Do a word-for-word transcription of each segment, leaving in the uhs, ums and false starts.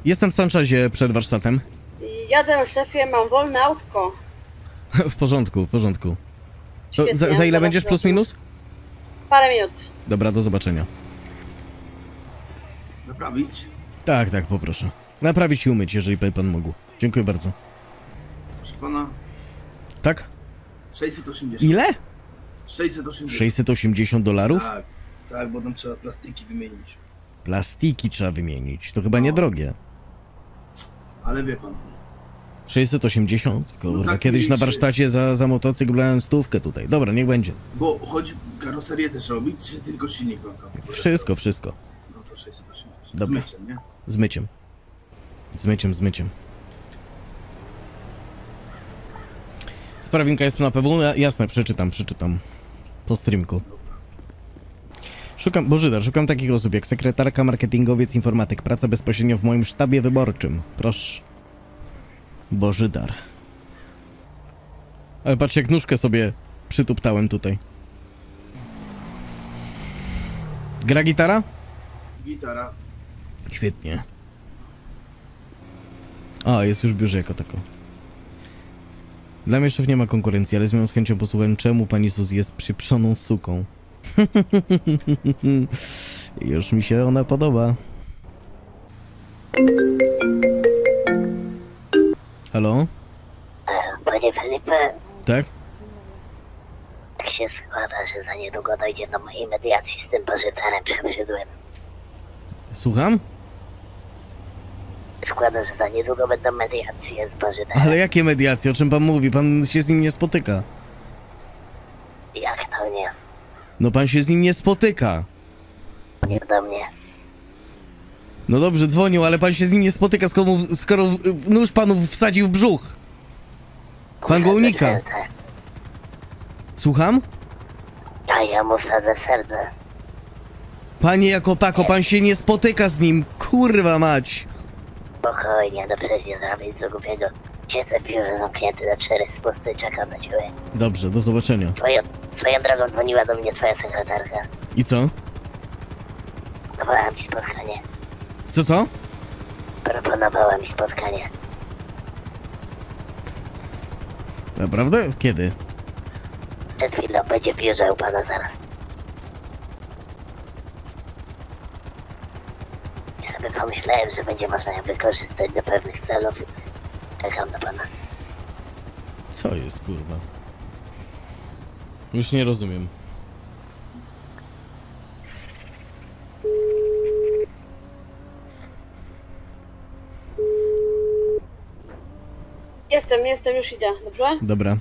Jestem w Sanchezie przed warsztatem. Jadę, szefie, mam wolne autko. W porządku, w porządku. To Świetnie, za, za ile zaraz będziesz, plus wracam. minus? Parę minut. Dobra, do zobaczenia. Naprawić? Tak, tak, poproszę. Naprawić i umyć, jeżeli by pan mógł. Dziękuję bardzo. Proszę pana, Tak? sześćset osiemdziesiąt. Ile? sześćset osiemdziesiąt. sześćset osiemdziesiąt dolarów? Tak, tak, bo tam trzeba plastiki wymienić. Plastiki trzeba wymienić. To chyba niedrogie. Ale wie pan. sześćset osiemdziesiąt? Kurwa, No tak kiedyś na liczy. warsztacie za, za motocykl brałem stówkę tutaj. Dobra, niech będzie. Bo chodzi karoserię też robić, czy tylko silnik pan? Wszystko, wszystko. No to sześćset osiemdziesiąt. Dobra. Z myciem, nie? Z myciem. Z myciem, z myciem. Sprawinka jest na P W? Ja- Jasne, przeczytam, przeczytam. Po streamku. Szukam, Bożydar, szukam takich osób jak sekretarka, marketingowiec, informatyk. Praca bezpośrednio w moim sztabie wyborczym. Proszę. Bożydar. Ale patrz, jak nóżkę sobie przytuptałem tutaj. Gra gitara? Gitara. Świetnie. A, jest już w biurze jako tako. Dla mnie szef nie ma konkurencji, ale z nią z chęcią posłucham, czemu pani Sus jest przyprzoną suką. Już mi się ona podoba. Halo? Panie Felipe, Tak? tak się składa, że za niedługo dojdzie do mojej mediacji z tym pożytarem przebrzydłym. Słucham? Składa, że za niedługo będą mediacje z pożytarem. Ale jakie mediacje? O czym pan mówi? Pan się z nim nie spotyka. Jak to nie? No pan się z nim nie spotyka. Nie do mnie. No dobrze, dzwonił, ale pan się z nim nie spotyka, skoro, mu- skoro w- nóż panu wsadził w brzuch. Pan go Wsadzę unika. serce. Słucham? A ja mu wsadzę serce. Panie jako tako, pan się nie spotyka z nim. Kurwa mać. Spokojnie, no przecież nie zrobię nic do głupiego. Siedzę w biurze zamknięty na cztery spusty, czekam na ciebie. Dobrze, do zobaczenia. Swoją, swoją drogą dzwoniła do mnie twoja sekretarka. I co? Proponowała mi spotkanie. Co, co? Proponowała mi spotkanie. Naprawdę? Kiedy? Przed chwilą będzie w biurze u pana zaraz. I sobie pomyślałem, że będzie można ją wykorzystać do pewnych celów. Czekam na pana. Co jest, kurwa? Już nie rozumiem. Jestem, jestem, już idę, dobrze? Dobra.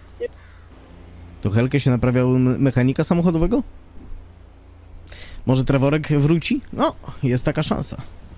To Helkę się naprawiał m- mechanika samochodowego? Może Trevorek wróci? No, jest taka szansa.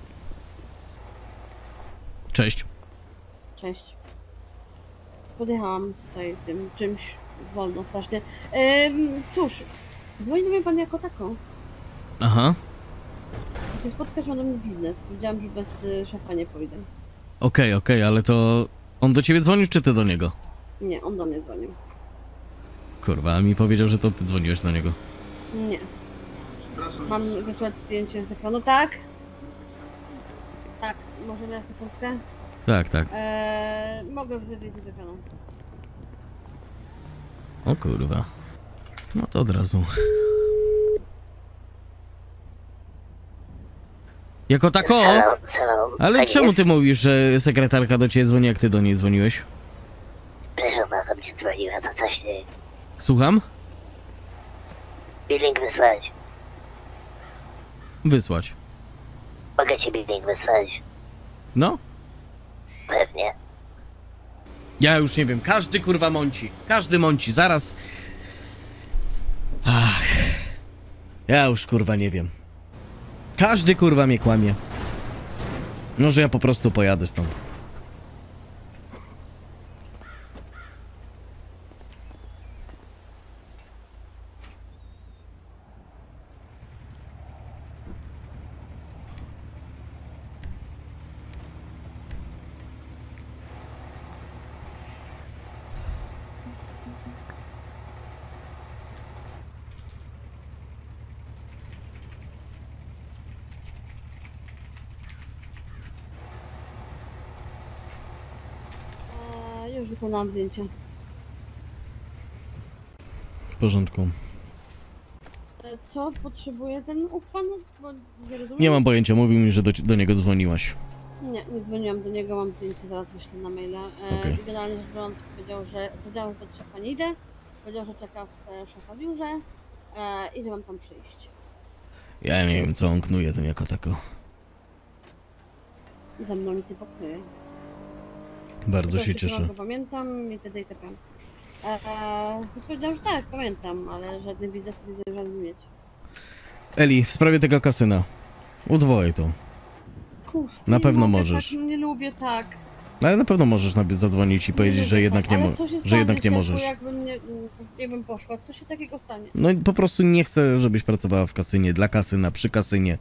Cześć. Cześć. Podjechałam tutaj tym czymś wolno strasznie. Ym, cóż, dzwoni do mnie pan jako taką. Aha. Chcę się spotkać, ma do mnie biznes. Powiedziałam, że bez y, szefa nie pójdę. Okej, okej, ale to... On do ciebie dzwonił, czy ty do niego? Nie, on do mnie dzwonił. Kurwa, a mi powiedział, że to ty dzwoniłeś do niego. Nie. Przepraszam. Mam wysłać zdjęcie z ekranu, tak? Tak, możemy na sekundkę? Tak, tak. Eee, mogę wysłać zdjęcie z ekranu. O kurwa. No to od razu. Jako tako? Salam, salam. Ale Tak czemu jest? ty mówisz, że sekretarka do ciebie dzwoni, jak ty do niej dzwoniłeś? Przecież ona do mnie dzwoniła, to coś ty... Słucham? Billing wysłać. Wysłać. Mogę ci billing wysłać. No? Pewnie. Ja już nie wiem, każdy kurwa mąci. Każdy mąci, zaraz... Ach. Ja już kurwa nie wiem. Każdy kurwa mnie kłamie. Może ja po prostu pojadę stąd. wykonałam zdjęcie. W porządku. E, Co potrzebuje ten ów pan? Bo nie rozumiem. Nie mam pojęcia, mówił mi, że do, do niego dzwoniłaś. Nie, nie dzwoniłam do niego, mam zdjęcie, zaraz wyślę na maila. E, Okej. i Generalnie rzecz biorąc powiedział, że powiedziałam, że bez szefa nie idę. Powiedział, że czeka w e, szefa biurze e, i że mam tam przyjść. Ja nie wiem, co on knuje ten jako tako. Ze mną nic nie pokryje. Bardzo się Tylko, że cieszę. go pamiętam itd. itp. Eee, więc powiedziałam, że tak, pamiętam, ale żadny biznes nie zamierzam mieć. Eli, w sprawie tego kasyna. Udwoję to. Kurwa, Na nie pewno mogę, możesz. Tak, nie lubię tak. Ale na pewno możesz nawet zadzwonić i powiedzieć, lubię że jednak tak. nie, Ale mo co się że stanie, jednak nie Czesku, możesz. Jakbym, nie, jakbym poszła, co się takiego stanie? No i po prostu nie chcę, żebyś pracowała w kasynie, dla kasyna, przy kasynie.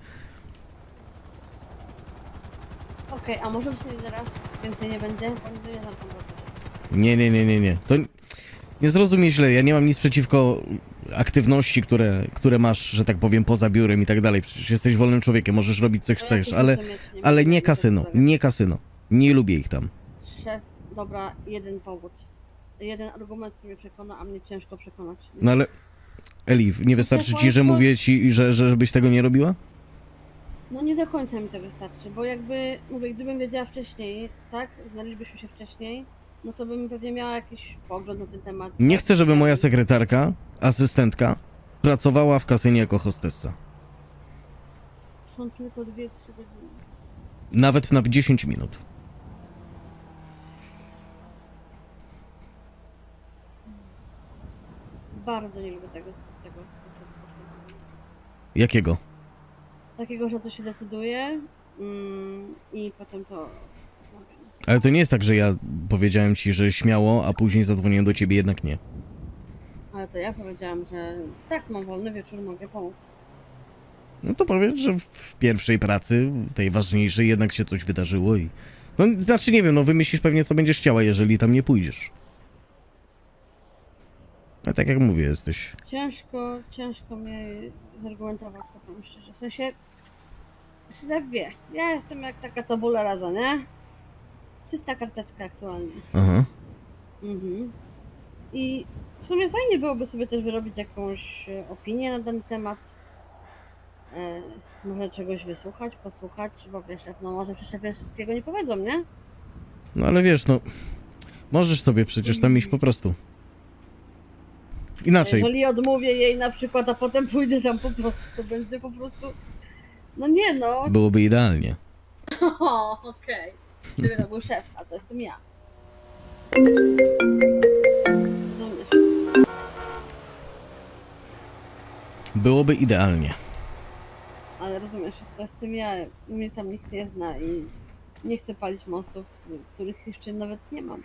Okej, a może być nie zaraz więcej nie będzie? Bo nie zamierzam tam wracać. Nie, nie, nie, nie, nie. To nie zrozumie źle, ja nie mam nic przeciwko aktywności, które, które masz, że tak powiem, poza biurem i tak dalej. Przecież jesteś wolnym człowiekiem, możesz robić co To ja chcesz, tu ale, muszę mieć, nie ale będę nie mieć kasyno, problemu. nie kasyno. Nie lubię ich tam. Szef, dobra, jeden powód. Jeden argument mnie przekona, a mnie ciężko przekonać. No ale, Eli, nie wystarczy ci, że mówię ci, że, że żebyś tego nie robiła? No nie do końca mi to wystarczy, bo jakby, mówię, gdybym wiedziała wcześniej, tak, znalibyśmy się wcześniej, no to bym pewnie miała jakiś pogląd na ten temat. Nie tak? chcę, żeby moja sekretarka, asystentka, pracowała w kasynie jako hostessa. Są tylko dwie, trzy godziny. Nawet na dziesięć minut. Bardzo nie lubię tego, tego sposobu postępowania. Jakiego? Takiego, że to się decyduje mm, i potem to rozmawiam. Ale to nie jest tak, że ja powiedziałem ci, że śmiało, a później zadzwoniłem do ciebie, jednak nie. Ale to ja powiedziałam, że tak, mam wolny wieczór, mogę pomóc. No to powiedz, że w pierwszej pracy, tej ważniejszej, jednak się coś wydarzyło i... No, znaczy nie wiem, no wymyślisz pewnie, co będziesz chciała, jeżeli tam nie pójdziesz. A tak jak mówię, jesteś... Ciężko, ciężko mnie zargumentować, to powiem szczerze. W sensie, szef wie, ja jestem jak taka tabula rasa, nie? Czysta karteczka aktualnie. Aha. Mhm. I w sumie fajnie byłoby sobie też wyrobić jakąś e, opinię na ten temat. E, może czegoś wysłuchać, posłuchać, bo wiesz, szef, no może przecież szefie wszystkiego nie powiedzą, nie? No ale wiesz, no... Możesz sobie przecież tam iść po prostu. Inaczej. Jeżeli odmówię jej na przykład, a potem pójdę tam po prostu, to będzie po prostu... No nie no, Byłoby idealnie. o, okej. Gdyby to był szef, a to jestem ja. Rozumiesz? Byłoby idealnie. Ale rozumiesz, że to jestem ja, mnie tam nikt nie zna i nie chcę palić mostów, których jeszcze nawet nie mam.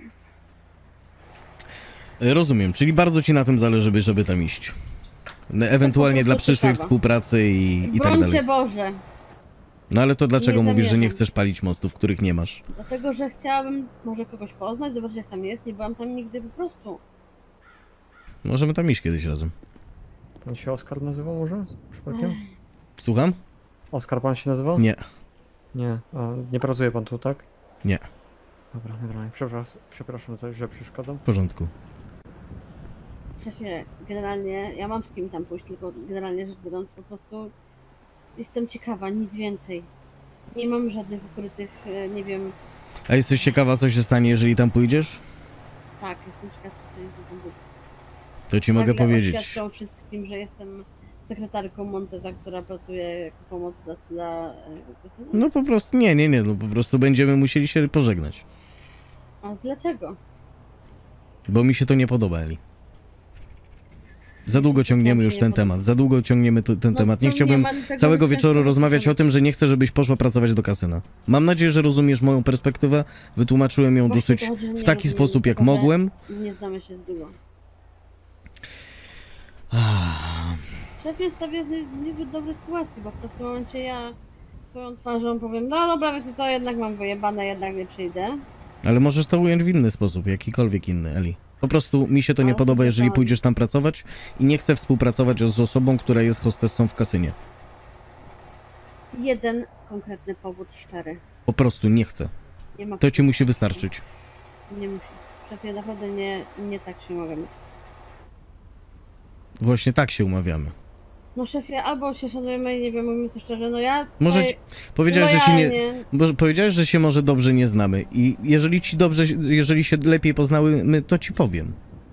Rozumiem, czyli bardzo ci na tym zależy, żeby, żeby tam iść. No, ewentualnie po dla prostu przyszłej ciekawa. współpracy i, i tak Brońcie dalej. Boże, No ale to dlaczego Nie mówisz, że nie zamierzam. chcesz palić mostów, których nie masz? dlatego że chciałabym może kogoś poznać, zobaczyć jak tam jest, nie byłam tam nigdy po prostu. Możemy tam iść kiedyś razem. Pan się Oskar nazywał może? Przypadkiem? Słucham? Oskar pan się nazywał? Nie, Nie. A, nie pracuje pan tu, tak? nie, Dobra, dobra. Przepraszam, przepraszam, za- że przeszkadzam. w porządku. Szefie, generalnie ja mam z kim tam pójść, tylko generalnie rzecz biorąc po prostu jestem ciekawa, nic więcej. Nie mam żadnych ukrytych, e, nie wiem, A jesteś ciekawa, co się stanie, jeżeli tam pójdziesz? tak, jestem ciekawa, co się tam będzie. To ci mogę Nagle powiedzieć. oświadczą wszystkim, że jestem sekretarką Monteza, która pracuje jako pomoc dla... dla e, kasyna. No po prostu, nie, nie, nie, no po prostu będziemy musieli się pożegnać. A dlaczego? Bo mi się to nie podoba, Eli. Za długo Myślę, że ciągniemy się już nie ten podoba. temat, za długo ciągniemy t- ten No temat. Nie to chciałbym ma tego całego ciężko wieczoru rozmawiać o rozmawiać. tym, że nie chcę, żebyś poszła pracować do kasyna. Mam nadzieję, że rozumiesz moją perspektywę. Wytłumaczyłem ją Właśnie dosyć to chodzi, że w nie taki rozumiem, sposób, jak tylko że mogłem. Nie znamy się z długo. Ah, Szef mnie stawia w nie- w niezbyt dobrej sytuacji, bo w tym momencie ja swoją twarzą powiem, no dobra, wiecie co, jednak mam wyjebane, jednak nie przyjdę. Ale możesz to ująć w inny sposób, jakikolwiek inny, Eli. Po prostu mi się to nie Ale podoba, jeżeli słuchaj. pójdziesz tam pracować i nie chcę współpracować z osobą, która jest hostessą w kasynie. Jeden konkretny powód szczery. Po prostu nie chcę. Nie ma To ci musi wystarczyć. Nie musi. Szefie, naprawdę nie, nie tak się umawiamy. Właśnie tak się umawiamy. No szefie, albo się szanujemy i nie wiem, mówimy sobie szczerze, no ja Może tutaj ci- powiedziałeś, że się nie... lojalnie- Bo powiedziałeś, że się może dobrze nie znamy i jeżeli ci dobrze, jeżeli się lepiej poznałymy, to ci powiem.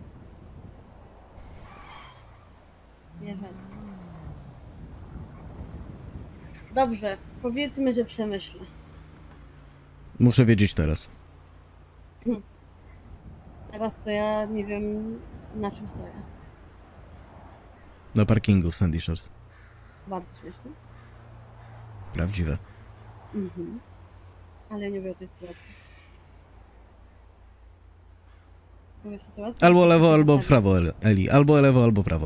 Jeżeli. Dobrze, powiedzmy, że przemyślę. Muszę wiedzieć teraz. Teraz to ja nie wiem, na czym stoję. Na parkingu w Sandy Shores. Bardzo śmieszne. Prawdziwe. Mhm. Ale ja nie mówię o tej sytuacji. Mówię o sytuacji. Albo lewo, albo Zasadzie. prawo, Eli. Albo lewo, albo prawo.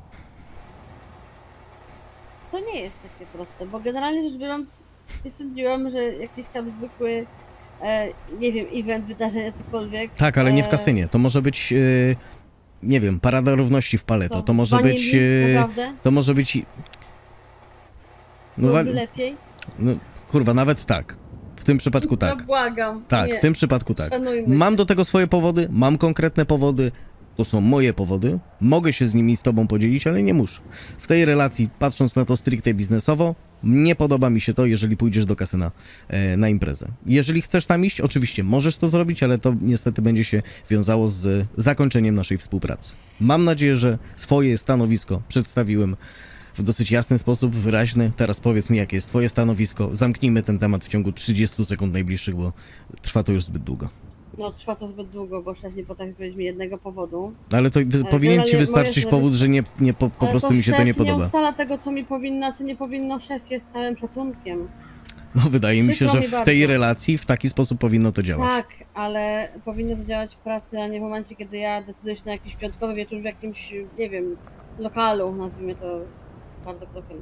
To nie jest takie proste, bo generalnie rzecz biorąc, nie sądziłam, że jakiś tam zwykły, e, nie wiem, event, wydarzenie, cokolwiek. Tak, ale nie w e, kasynie. To może być, yy, nie wiem, parada równości w Paleto. co, To może wanili? być... Yy, Naprawdę? to może być... i- No, Byłoby wa- lepiej? no, kurwa, nawet tak. W tym przypadku tak. No błagam. Tak, nie. w tym przypadku tak. Szanujmy Mam się. do tego swoje powody, mam konkretne powody. To są moje powody. Mogę się z nimi z tobą podzielić, ale nie muszę. W tej relacji, patrząc na to stricte biznesowo, nie podoba mi się to, jeżeli pójdziesz do kasyna e, na imprezę. Jeżeli chcesz tam iść, oczywiście możesz to zrobić, ale to niestety będzie się wiązało z zakończeniem naszej współpracy. Mam nadzieję, że swoje stanowisko przedstawiłem w dosyć jasny sposób, wyraźny. Teraz powiedz mi, jakie jest twoje stanowisko. Zamknijmy ten temat w ciągu trzydziestu sekund najbliższych, bo trwa to już zbyt długo. No trwa to zbyt długo, bo szef nie potrafi powiedzieć mi jednego powodu. Ale to wy- powinien ci generalnie wystarczyć moje powód, że nie, nie po, po Ale prostu to mi się to szef nie podoba. nie ustala tego, co mi powinno, a co nie powinno szefie, z całym szacunkiem. No wydaje mi się, Przykro że mi w tej bardzo. relacji w taki sposób powinno to działać. Tak, ale powinno to działać w pracy, a nie w momencie, kiedy ja decyduję się na jakiś piątkowy wieczór w jakimś, nie wiem, lokalu, nazwijmy to bardzo kolokwialnie.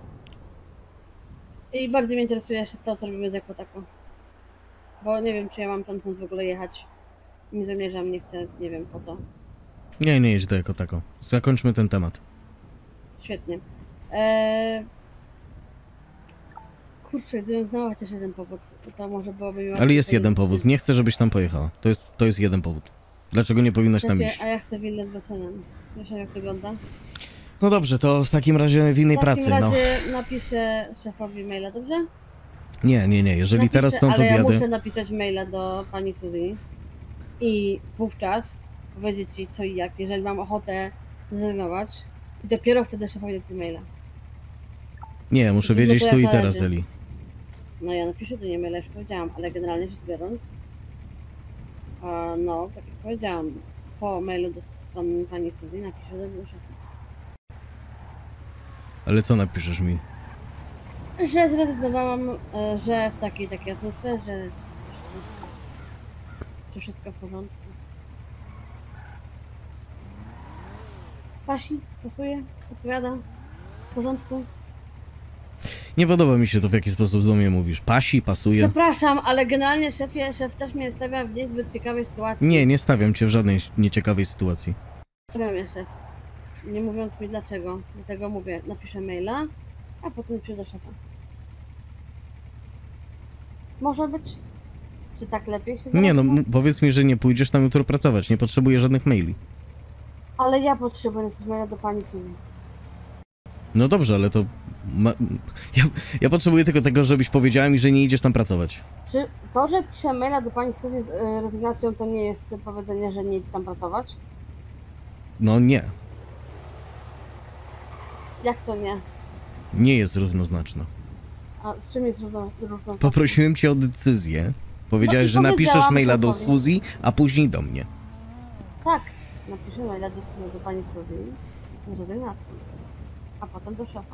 I bardziej mnie interesuje jeszcze to, co robimy z Jakotaką. Bo nie wiem, czy ja mam tam stąd w ogóle jechać. Nie zamierzam, nie chcę, nie wiem po co. Nie, nie jedź do jako tako. Zakończmy ten temat. Świetnie. Eee... Kurczę, gdybym znała chociaż jeden powód, to może byłoby mi łatwiej Ale jest podjąć jeden powód. decyzję. Nie chcę, żebyś tam pojechała. To jest, to jest jeden powód. Dlaczego nie powinnaś tam Szefie, iść? a ja chcę willę z basenem. Wiesz jak wygląda? No dobrze, to w takim razie w innej W pracy, takim no. razie napiszę szefowi maila, dobrze? Nie, nie, nie. Jeżeli Napiszę, teraz stąd ale ja odjadę... muszę napisać maila do pani Suzy i wówczas powiedzieć ci co i jak, jeżeli mam ochotę zrezygnować. I dopiero wtedy szefowi napisać maila. Nie, muszę Żeby wiedzieć to tu i jak teraz, należy. Eli. No ja napiszę do niej maila, już powiedziałam, ale generalnie rzecz biorąc, a no, tak jak powiedziałam, po mailu do pan, pani Suzy napiszę do szefa. Ale co napiszesz mi? Że zrezygnowałam, e, że w takiej takiej atmosferze, coś się nie stało. Czy wszystko w porządku? Pasi? Pasuje? Odpowiada? W porządku? Nie podoba mi się to, w jaki sposób do mnie mówisz. Pasi, pasuje. Przepraszam, ale generalnie szefie, szef też mnie stawia w niezbyt ciekawej sytuacji. Nie, nie stawiam cię w żadnej nieciekawej sytuacji. Stawia mnie szef. Nie mówiąc mi dlaczego. Dlatego mówię, napiszę maila, a potem napiszę do szefa. Może być? Czy tak lepiej się Nie no, wyrażę? m- powiedz mi, że nie pójdziesz tam jutro pracować. Nie potrzebuję żadnych maili. Ale ja potrzebuję napisać maila do pani Suzy. No dobrze, ale to... Ma... Ja, ja potrzebuję tylko tego, żebyś powiedziała mi, że nie idziesz tam pracować. Czy to, że piszę maila do pani Suzy z y, rezygnacją, to nie jest powiedzenie, że nie idę tam pracować? No nie. Jak to nie? Nie jest równoznaczne. A z czym jest równo, równoznaczne? Poprosiłem cię o decyzję. Powiedziałeś, No i że napiszesz powiedziałam maila do szefowi. Suzy, a później do mnie. Tak, napiszę maila do, do pani Suzy z rezygnacją, a potem do szefa.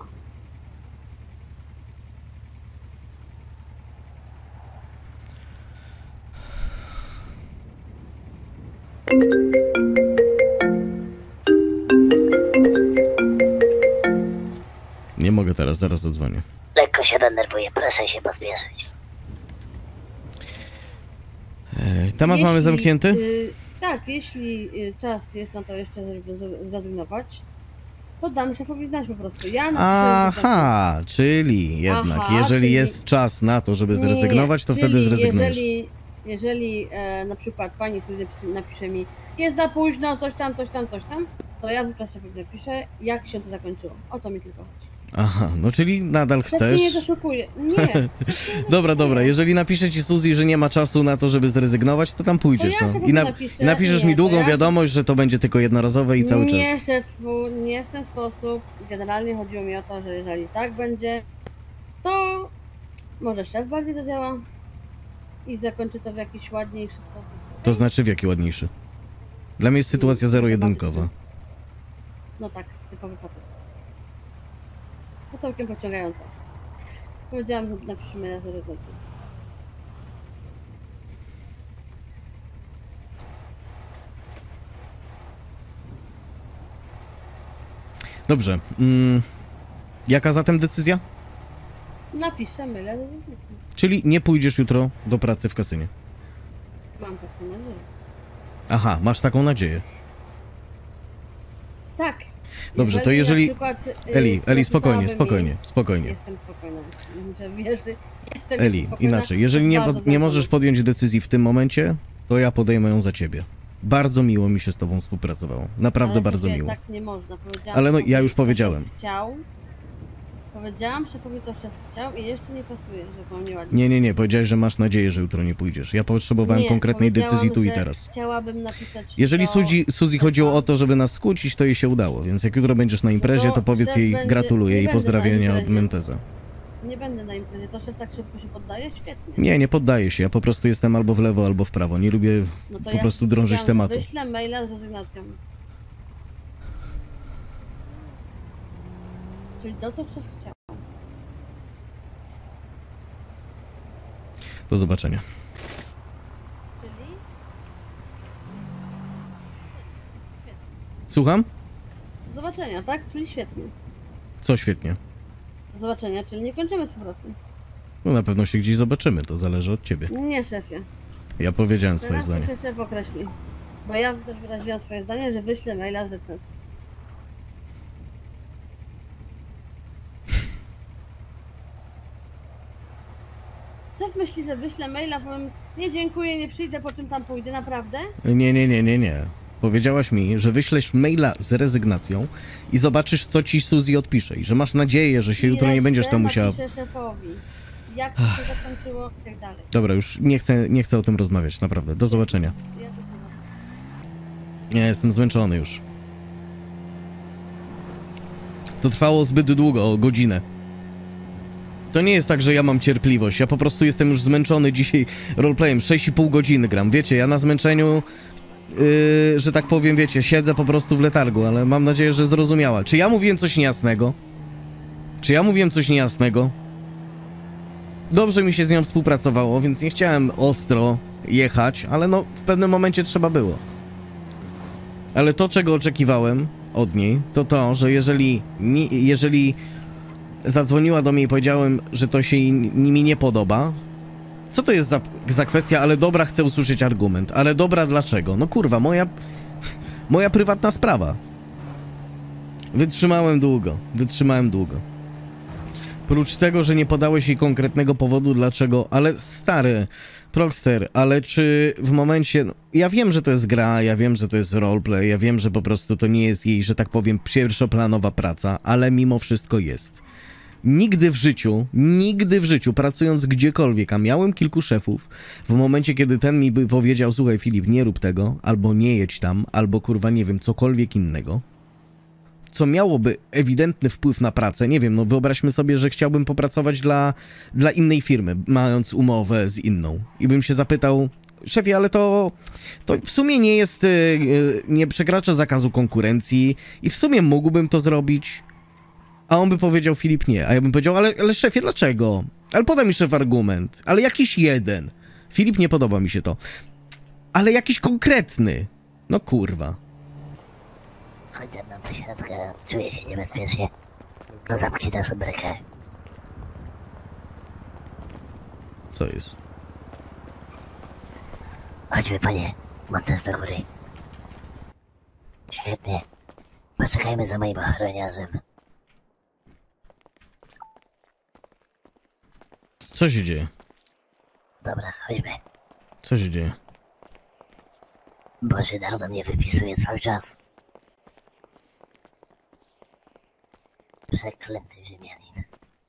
Nie mogę teraz, zaraz zadzwonię. Lekko się denerwuję, proszę się pospieszyć. E, temat mamy zamknięty? Y, tak, jeśli y, czas jest na to jeszcze, żeby z- zrezygnować, to dam szefowi znać po prostu. Ja napiszę, że tak- Aha, czyli jednak, Aha, jeżeli czyli- jest czas na to, żeby Nie, nie, nie. zrezygnować, to Czyli wtedy zrezygnujesz. Jeżeli, jeżeli e, na przykład pani Suzy napisze, napisze mi, jest za późno, coś tam, coś tam, coś tam, to ja wówczas sobie napiszę, jak się to zakończyło. O to mi tylko chodzi. Aha, no czyli nadal Chcesz chcesz... mnie doszukuje. Nie. Dobra, dobra, jeżeli napisze ci Suzy, że nie ma czasu na to, żeby zrezygnować, to tam pójdziesz, To ja no. się I na... napiszę, napiszesz nie, mi to długą ja- wiadomość, że to będzie tylko jednorazowe i cały czas. Nie, szefu, nie w ten sposób. Generalnie chodziło mi o to, że jeżeli tak będzie, to może szef bardziej zadziała i zakończy to w jakiś ładniejszy sposób. To znaczy w jaki ładniejszy? Dla mnie jest sytuacja zero-jedynkowa. No tak, typowy facet. To całkiem pociągające. Powiedziałam, że napiszemy na zrezygnację. Dobrze. Mm, jaka zatem decyzja? Napiszemy na zrezygnację. Czyli nie pójdziesz jutro do pracy w kasynie. Mam taką nadzieję. Aha, masz taką nadzieję. Tak. Dobrze, to jeżeli- na przykład, y, Eli, Eli, spokojnie, napisałaby mi- spokojnie, spokojnie. Jestem spokojna. Że wiesz, jestem Eli, spokojna, inaczej, jeżeli nie, bardzo pod, nie zmęczona. możesz podjąć decyzji w tym momencie, to ja podejmę ją za ciebie. Bardzo miło mi się z tobą współpracowało. Naprawdę Ale bardzo szefie, miło. Tak nie można. Powiedziałam Ale no, szefowi, ja już co powiedziałem. szef Chciał. Powiedziałam szefowi, co szef chciał i jeszcze nie pasuje, że mam nieładnie. Nie, nie, nie, powiedziałeś, że masz nadzieję, że jutro nie pójdziesz. Ja potrzebowałem Nie, konkretnej powiedziałam, decyzji tu i że teraz. Chciałabym napisać. Jeżeli do Suzy, Suzy chodziło o to, żeby nas skłócić, to jej się udało, więc jak jutro będziesz na imprezie, No to powiedz szef jej będzie- gratuluję nie i będę pozdrowienia na od imprezie. Menteza. Nie będę na imprezie. To szef tak szybko się poddaje? Świetnie. Nie, nie poddaję się, ja po prostu jestem albo w lewo, albo w prawo. Nie lubię No to po ja prostu drążyć powiedziałam, że tematu. Wyślę maila z rezygnacją. Czyli to, co szef chciał. Do zobaczenia. Czyli Słucham? do zobaczenia, tak? Czyli świetnie. Co świetnie. Do zobaczenia, czyli nie kończymy współpracy. No na pewno się gdzieś zobaczymy, to zależy od ciebie. Nie, szefie. Ja powiedziałem swoje Teraz to zdanie. się szef określi. Bo ja też wyraziłam swoje zdanie, że wyślę maila z rezygnacją. Szef myśli, że wyślę maila, powiem nie dziękuję, nie przyjdę, po czym tam pójdę, naprawdę? Nie, nie, nie, nie, nie. Powiedziałaś mi, że wyślesz maila z rezygnacją i zobaczysz, co ci Suzy odpisze i że masz nadzieję, że się I jutro nie resztę będziesz tam musiała... napiszę szefowi, jak to się zakończyło i tak dalej. Dobra, już nie chcę, nie chcę o tym rozmawiać, naprawdę. Do zobaczenia. Ja też nie mam. Nie, jestem zmęczony już. To trwało zbyt długo, o godzinę. To nie jest tak, że ja mam cierpliwość, ja po prostu jestem już zmęczony dzisiaj roleplayem, sześć i pół godziny gram, wiecie, ja na zmęczeniu, yy, że tak powiem, wiecie, siedzę po prostu w letargu, ale mam nadzieję, że zrozumiała. Czy ja mówiłem coś niejasnego? Czy ja mówiłem coś niejasnego? Dobrze mi się z nią współpracowało, więc nie chciałem ostro jechać, ale no, w pewnym momencie trzeba było. Ale to, czego oczekiwałem od niej, to to, że jeżeli, ni, jeżeli zadzwoniła do mnie i powiedziałem, że to się jej, mi nie podoba, co to jest za, za kwestia, ale dobra, chcę usłyszeć argument, ale dobra, dlaczego? No kurwa, moja, moja prywatna sprawa. Wytrzymałem długo, wytrzymałem długo. Prócz tego, że nie podałeś jej konkretnego powodu, dlaczego, ale stary, Progster, ale czy w momencie, no, ja wiem, że to jest gra, ja wiem, że to jest roleplay, ja wiem, że po prostu to nie jest jej, że tak powiem, pierwszoplanowa praca, ale mimo wszystko jest. Nigdy w życiu, nigdy w życiu, pracując gdziekolwiek, a miałem kilku szefów, w momencie, kiedy ten mi by powiedział, słuchaj Filip, nie rób tego, albo nie jedź tam, albo kurwa, nie wiem, cokolwiek innego, co miałoby ewidentny wpływ na pracę, nie wiem, no wyobraźmy sobie, że chciałbym popracować dla, dla innej firmy, mając umowę z inną i bym się zapytał, szefie, ale to, to w sumie nie jest, yy, nie przekracza zakazu konkurencji i w sumie mógłbym to zrobić, a on by powiedział, Filip, nie, a ja bym powiedział, ale, ale szefie, dlaczego? Ale podaj mi szef argument, ale jakiś jeden. Filip, nie podoba mi się to, ale jakiś konkretny, no kurwa. Chodź ze mną do środka, czuję się niebezpiecznie. No zamknij tę szybrykę. Co jest? Chodźmy, panie. Mam test do góry. Świetnie. Poczekajmy za moim ochroniarzem. Co się dzieje? Dobra, chodźmy. Co się dzieje? Bo Żydar do mnie wypisuje cały czas. Przeklęty Rzymianin.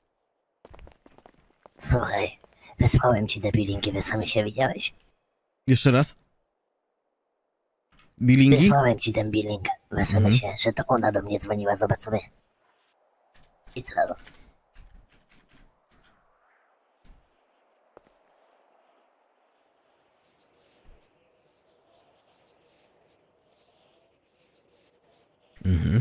Słuchaj, wysłałem ci te bilingi, wy sami się widziałeś? Jeszcze raz? Bilingi? Wysłałem ci ten billing w es em esie, Mhm. że to ona do mnie dzwoniła, zobacz sobie. I co? Mhm.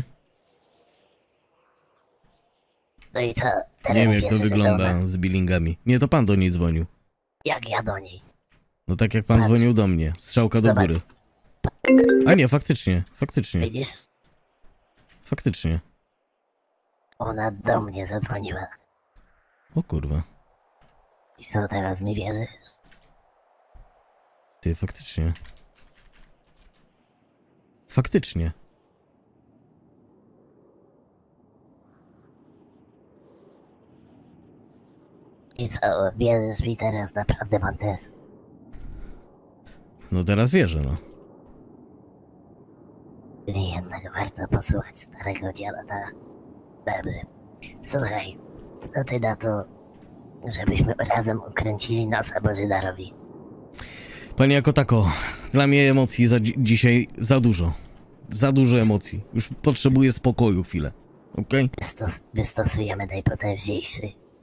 No i co? Teraz Nie wiem, jak wiesz, to że wygląda ona- z billingami. Nie, to pan do niej dzwonił. Jak ja do niej? No tak jak pan Patrz. dzwonił do mnie. Strzałka do Zobacz. góry. A nie, faktycznie. Faktycznie. Widzisz? Faktycznie. Ona do mnie zadzwoniła. O kurwa. I co teraz mi wierzysz? Ty, faktycznie. Faktycznie. I co, wierzysz mi teraz naprawdę, Montes? No teraz wierzę, no. Czyli jednak warto posłuchać starego dziada, tak? Dobry. Słuchaj, co ty na to, żebyśmy razem ukręcili nosa Bożydarowi? Panie jako tako, dla mnie emocji za dzi dzisiaj za dużo. Za dużo emocji. Już potrzebuję spokoju chwilę. Okej? Wystos wystosujemy najpotężniejszy,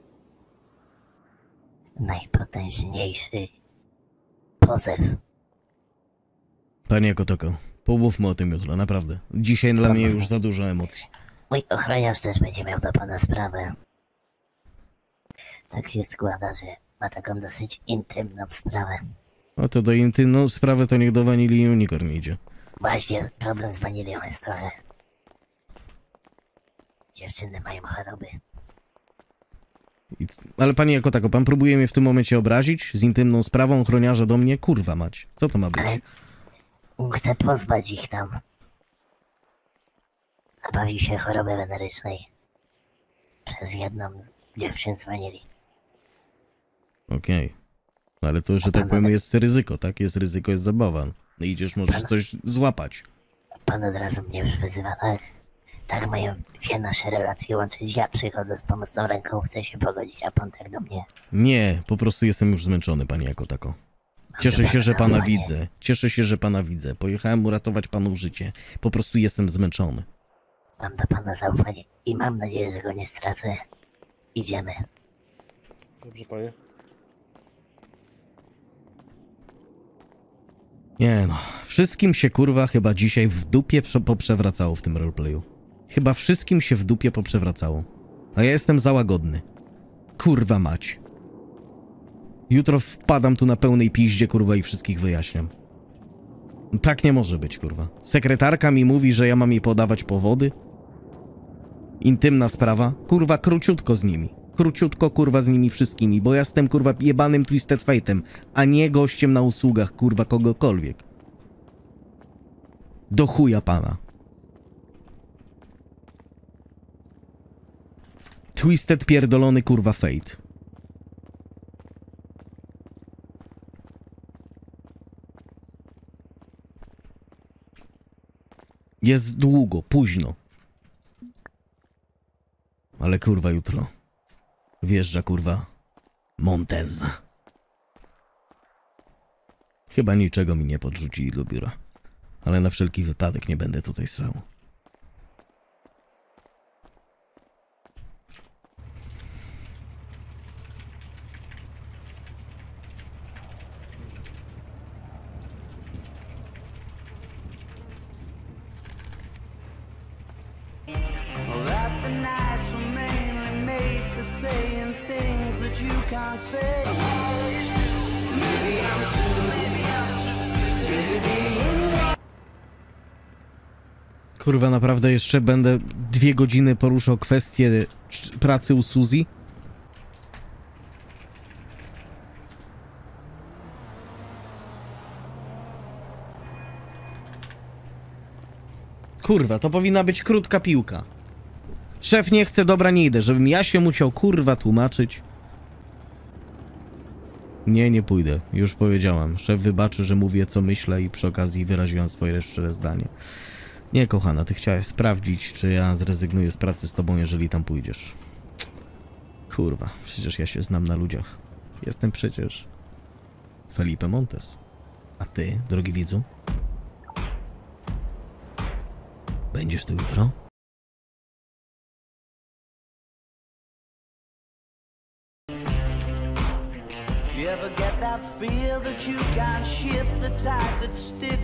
najpotężniejszy pozew. Panie jako tako, pomówmy o tym jutro, naprawdę. Dzisiaj dla mnie już za dużo emocji. Mój ochroniarz też będzie miał do pana sprawę. Tak się składa, że ma taką dosyć intymną sprawę. No to do intymną sprawę to niech do Vanilli Unicorn idzie. Właśnie problem z wanilią jest trochę. Dziewczyny mają choroby. I c- ale panie jako tako, pan próbuje mnie w tym momencie obrazić? Z intymną sprawą ochroniarza do mnie? Kurwa mać. Co to ma być? Ale chcę pozwać ich tam. Nabawił się choroby wenerycznej. Przez jedną z dziewczyn z wanili. Okej. Ale to, że tak powiem, jest ryzyko, tak? Jest ryzyko, jest zabawa. No idziesz, możesz coś złapać. Pan od razu mnie już wyzywa, tak? Tak mają się nasze relacje łączyć. Ja przychodzę z pomocną ręką, chcę się pogodzić, a pan tak do mnie. Nie, po prostu jestem już zmęczony, panie jako tako. Mam Cieszę do się, że pana zaufanie. widzę. Cieszę się, że pana widzę. Pojechałem uratować panu życie. Po prostu jestem zmęczony. Mam do pana zaufanie i mam nadzieję, że go nie stracę. Idziemy. Dobrze, panie. Nie no, wszystkim się kurwa chyba dzisiaj w dupie prze- poprzewracało w tym roleplayu. Chyba wszystkim się w dupie poprzewracało. A ja jestem za łagodny. Kurwa mać. Jutro wpadam tu na pełnej piździe, kurwa, i wszystkich wyjaśniam. Tak nie może być, kurwa. Sekretarka mi mówi, że ja mam jej podawać powody. Intymna sprawa. Kurwa, króciutko z nimi. Króciutko, kurwa, z nimi wszystkimi, bo ja jestem, kurwa, jebanym Twisted Fate'em, a nie gościem na usługach, kurwa, kogokolwiek. Do chuja pana. Twisted pierdolony, kurwa, Fate. Jest długo, późno. Ale kurwa jutro wjeżdża kurwa Montez. Chyba niczego mi nie podrzucili do biura. Ale na wszelki wypadek nie będę tutaj stał. That the nights were mainly made for saying things that you can't say. Maybe I'm too, maybe I'm too busy being. Kurwa, naprawdę jeszcze będę dwie godziny poruszał kwestię cz- pracy u Suzy? Kurwa, to powinna być krótka piłka. Szef nie chce, dobra, nie idę, żebym ja się musiał kurwa tłumaczyć. Nie, nie pójdę. Już powiedziałam. Szef wybaczy, że mówię, co myślę i przy okazji wyraziłem swoje szczere zdanie. Nie, kochana, ty chciałaś sprawdzić, czy ja zrezygnuję z pracy z tobą, jeżeli tam pójdziesz. Kurwa, przecież ja się znam na ludziach. Jestem przecież Felipe Montes. A ty, drogi widzu? Będziesz tu jutro? Do you ever get that feel that you can't shift the tide that sticks?